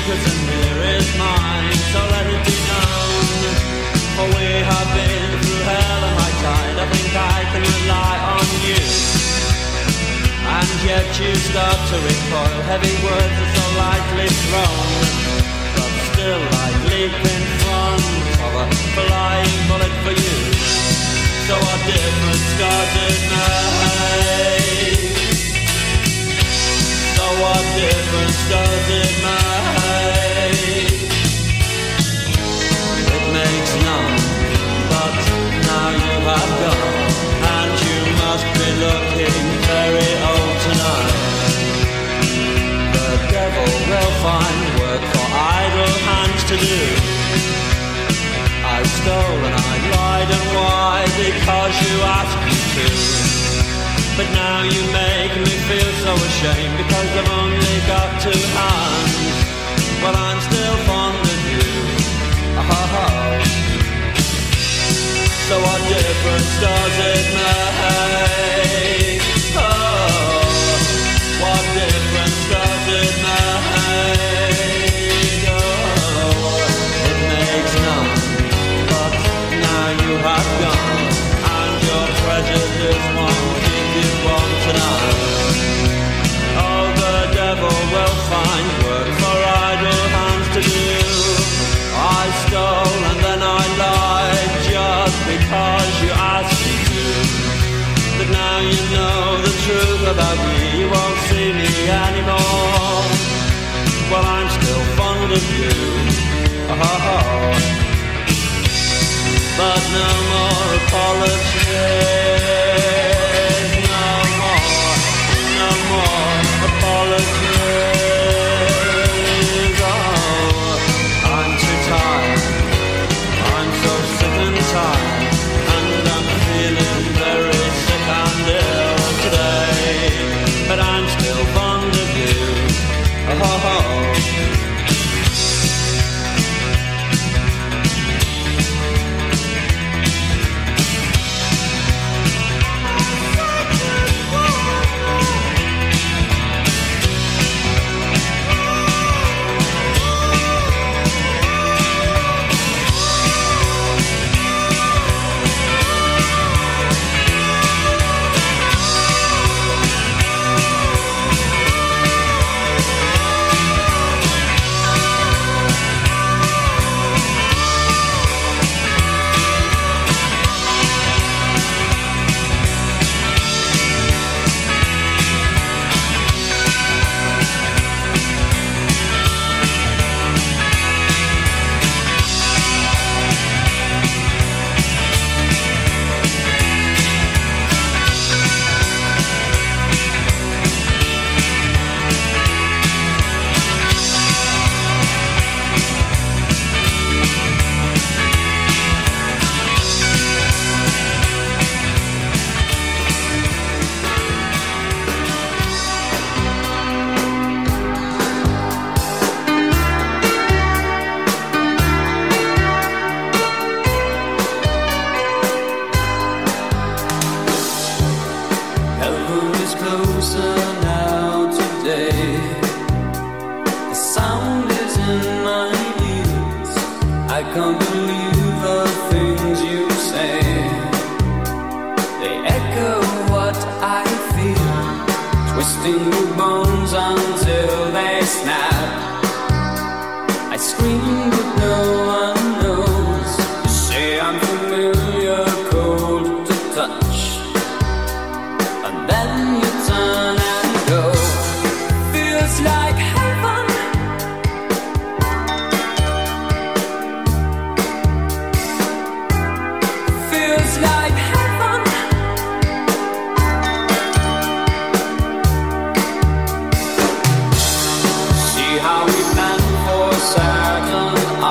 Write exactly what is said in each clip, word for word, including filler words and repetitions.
prison here is mine, so let it be known. For we have been through hell and high tide, I think I can rely on you. And yet you start to recoil, heavy words are so lightly thrown, but still I leap in front of a flying bullet for you. So what difference does it make? So what difference does it make? It makes none, but now you have gone, and you must be looking very old tonight. The devil will find work for idle hands to do. I stole and I lied, and why? Because you asked me to. But now you make me feel so ashamed, because I've only got two hands. Well, I'm still fond of you. Oh. So what difference does it make? Oh, what difference does it make? Oh, it makes none, but now you have gone, and your prejudice won't keep you warm tonight. Oh, the devil will find work for idle hands to do. I stole and then I lied just because you asked me to. But now you know the truth about me, you won't see me anymore. Well, I'm still fond of you. Oh. But no more apologies, no more, no more apologies. Tired, and I'm feeling very sick and ill today, but I'm still fond of you. Oh. How we plan for certain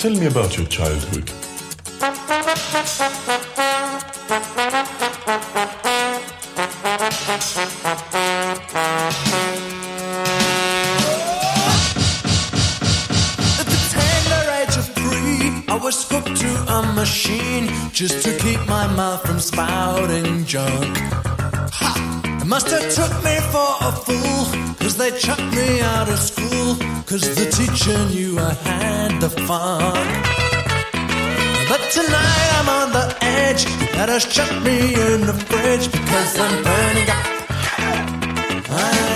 Tell me about your childhood. At the tender age of three, I was hooked to a machine just to keep my mouth from spouting junk. Ha! It must have took me for a fool, cause they chucked me out of school, cause the teacher knew I had the fun. But tonight I'm on the edge, let us chuck me in the fridge, because I'm burning up. I'm